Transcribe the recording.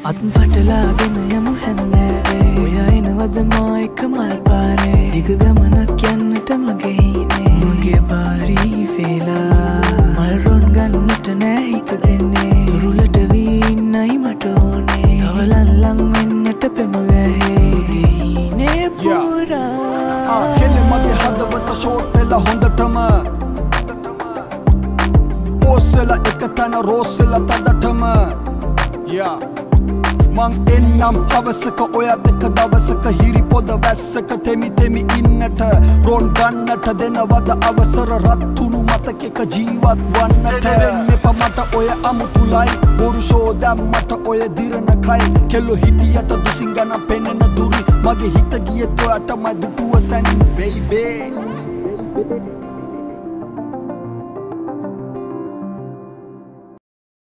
අත්පටලාගෙන යමු හැන්දෑවේ ඔයා එනවද මා එක්ක මල් පාරේ දිග ගමනක් යන්නට මගේ හීනේ මගේ පාරී වේලා මල් රොන් ගන්නට නෑ හිත දෙන්නේ තුරුලට වී ඉන්නයි මට ඕනේ තවලන් ලං වෙන්නට පෙම වැහේ මගේ හීනේ පුරා කෙනෙ මගේ හදවත ෂෝට් වෙලා හොඳටම පෝසෙලා එක තැන රෝසෙලා තදටම මං එන්නම් හවසක ඔයත් එක දවසක හිරි පොද වැස්සක තෙමි තෙමි ඉන්නට රොන් ගන්නට දෙනවද අවසර රත්තුණු මතකෙක ජීවත් වන්නට වෙන්න එපා මට ඔය අමුතුලයි බොරු ෂෝ දැම්මට ඔය දිරන කයි කෙල්ලෝ හිටියට දුසින් ගණන් පෙනෙන දුරි මගේ හිත ගියේ ඔයාටමයි දුටුව සැනින් බේබේ